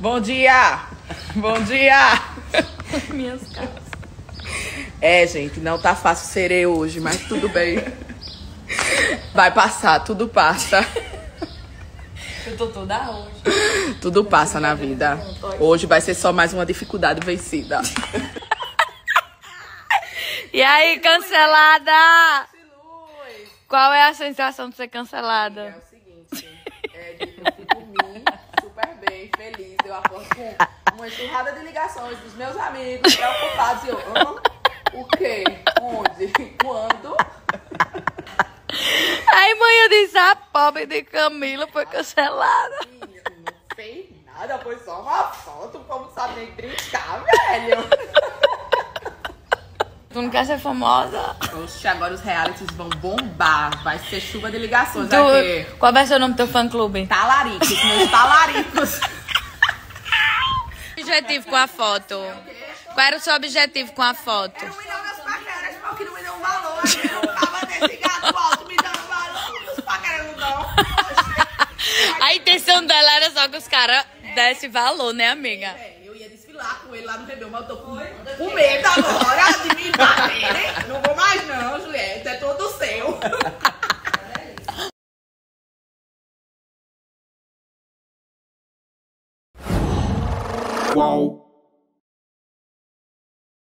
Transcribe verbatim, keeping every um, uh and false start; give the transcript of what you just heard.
Bom dia! Bom dia! Minhas caras. É, gente, não tá fácil ser eu hoje, mas tudo bem. Vai passar, tudo passa. Eu tô toda hoje. Tudo passa na vida. Hoje vai ser só mais uma dificuldade vencida. E aí, cancelada? Qual é a sensação de ser cancelada? É o seguinte, é, eu fui dormir super bem, feliz. Eu acordo com uma enxurrada de ligações dos memeus amigos preocupados. E eu, ah, o quê? Onde? Quando? Aí manhã disse, a pobre de Camila foi cancelada. Não fez nada, foi só uma foto. Como sabe nem brincar, velho. Tu não quer ser famosa? Oxe, agora os realities vão bombar. Vai ser chuva de ligações Tu, aqui. qual vai ser o nome do teu fã-clube? Talaricos, meus talaricos. Objetivo com a foto. Qual era o seu objetivo com a foto? Não me dão meus paqueras, porque não me dão valor. Eu tava desse gato alto me dando valor. Os paqueras não dão. A intenção dela era só que os caras dessem valor, né, amiga? É, eu ia desfilar com ele lá no Rebelo, mas eu tô com, com medo agora de me baterem. Não vou mais não, Julieta. É todo seu.